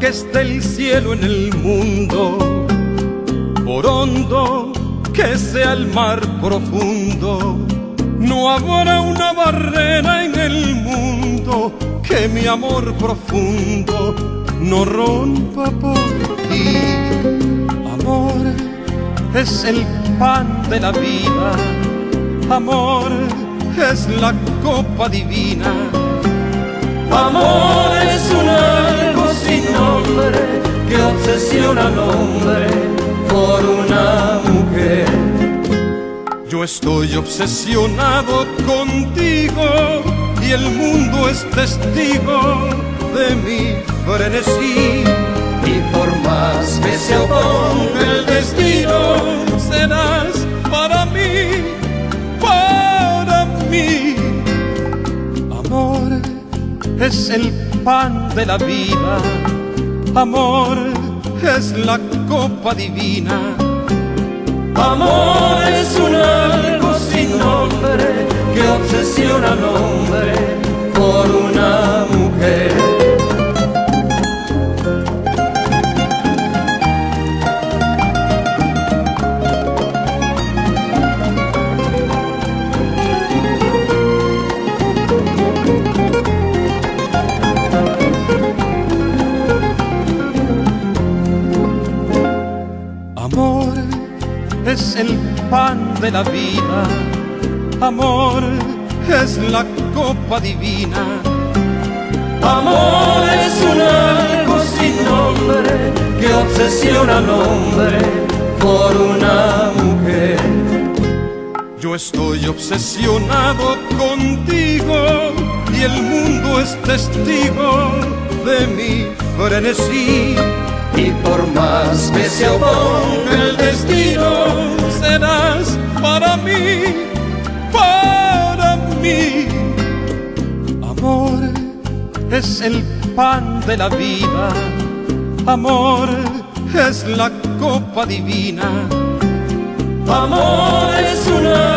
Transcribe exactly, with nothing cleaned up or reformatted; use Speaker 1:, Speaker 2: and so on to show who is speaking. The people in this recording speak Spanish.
Speaker 1: que esté el cielo en el mundo, por hondo que sea el mar profundo, no habrá una barrera en el mundo que mi amor profundo no rompa por ti. Amor es el pan de la vida, amor es la copa divina.
Speaker 2: Amor es un algo sin nombre que obsesiona al hombre por una mujer.
Speaker 1: Yo estoy obsesionado contigo y el mundo es testigo de mi frenesí.
Speaker 2: Y por más que se oponga el destino,
Speaker 1: serás para mí, para mí. Amor es el pan de la vida, amor es la copa divina.
Speaker 2: Amor es un algo sin nombre que obsesiona al hombre por una mujer.
Speaker 1: Amor es el pan de la vida, amor es la copa divina.
Speaker 2: Amor es un algo sin nombre que obsesiona al hombre por una mujer.
Speaker 1: Yo estoy obsesionado contigo y el mundo es testigo de mi frenesí.
Speaker 2: Y por más que se oponga el destino,
Speaker 1: serás para mí, para mí. Amor es el pan de la vida, amor es la copa divina.
Speaker 2: Amor es una